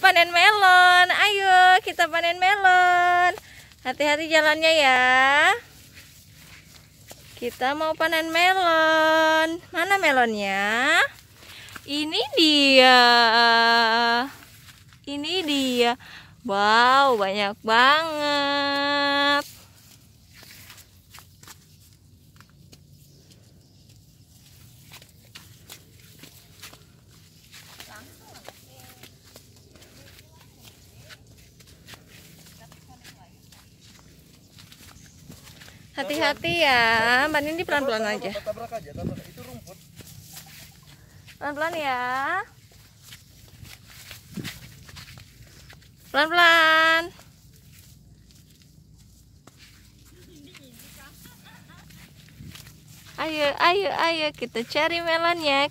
panen melon. Ayo kita panen melon. Hati-hati jalannya ya. Kita mau panen melon. Mana melonnya? Ini dia. Ini dia. Wow, banyak banget. Hati-hati ya, Mbak Nindi pelan-pelan aja. Itu rumput. Pelan-pelan ya. Pelan-pelan. Ayo kita cari melonnya,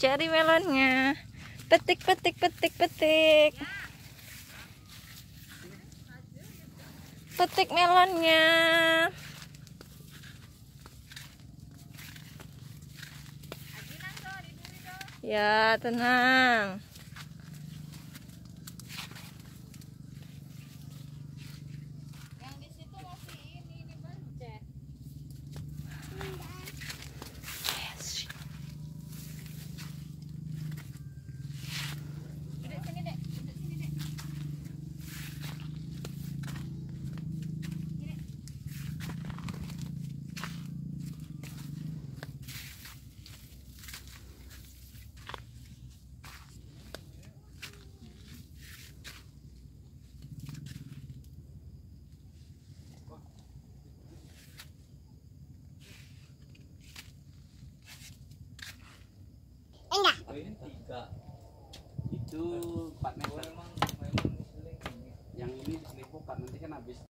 Petik. Petik melonnya. Ya, tenang. Yang di situ masih ini bancet. Duduk sini, Dek. Enggak. Oh, ini 3. Itu 4 meter. Yang ini diselipuk nanti kan habis.